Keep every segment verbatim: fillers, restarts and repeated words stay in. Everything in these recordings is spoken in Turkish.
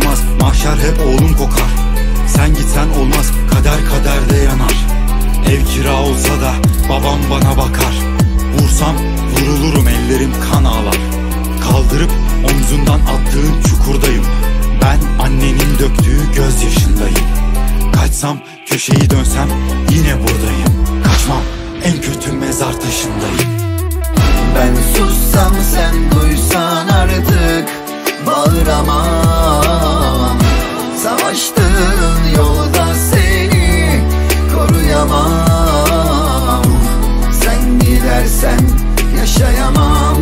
ayırmaz, mahşer hep oğlum kokar. Sen gitsen olmaz, kader kaderde yanar. Ev kira olsa da babam bana bakar. Vursam vurulurum, ellerim kan ağlar. Kaldırıp omzundan attığın çukurdayım. Ben annenin döktüğü gözyaşındayım. Kaçsam, köşeyi dönsem yine buradayım. Kaçmam, en kötü mezar taşındayım. Ben sussam sen duysan artık bağıramam. Savaştığın yolda seni koruyamam. Sen gidersen yaşayamam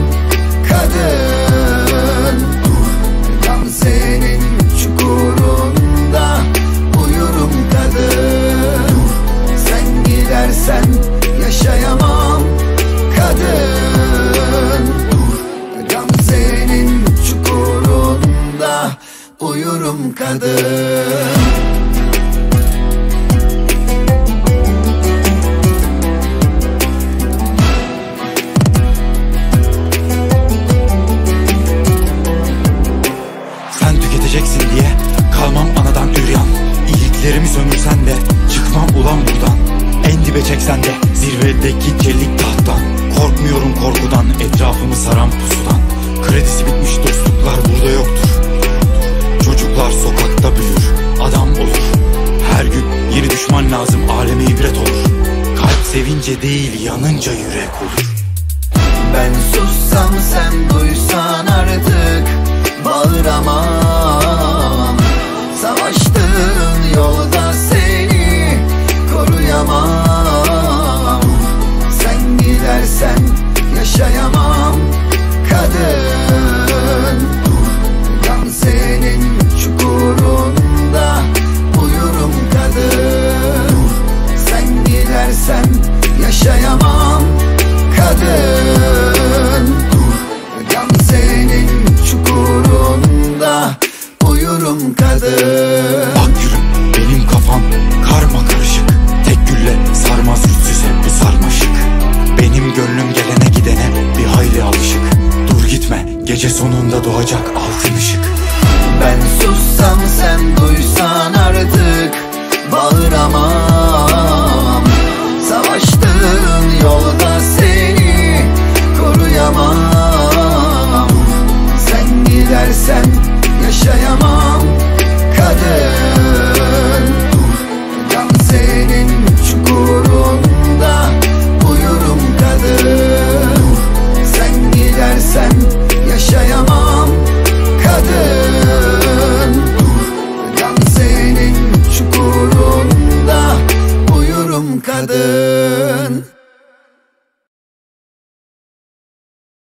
kadın. Gamze'nin çukurunda uyurum kadın. Sen gidersen yaşayamam kadın. Gamze'nin çukurunda uyurum kadın. Tüketeceksin diye kalmam anadan üryan. İyiliklerimi sömürsen de çıkmam ulan buradan. En dibe çeksen de zirvedeki çelik tahttan. Korkmuyorum korkudan, etrafımı saran pusudan. Kredisi bitmiş dostluklar burada yoktur. Çocuklar sokakta büyür, adam olur. Her gün yeni düşman lazım, aleme ibret olur. Kalp sevince değil, yanınca yürek olur. Ben sussam sen duysan artık bağıramam. Savaştığın yolda seni koruyamam. Sen gidersen yaşayamam kadın. Gamze'nin çukurunda uyurum kadın. Sen gidersen yaşayamam kadın. Gamze'nin çukurunda uyurum kadın. Bak yürü, benim kafam karma karışık. Tek gülle sarmaz güçsüz hep bu sarmaşık. Benim gönlüm gelene gidene bir hayli alışık. Dur gitme, gece sonunda doğacak altın ışık.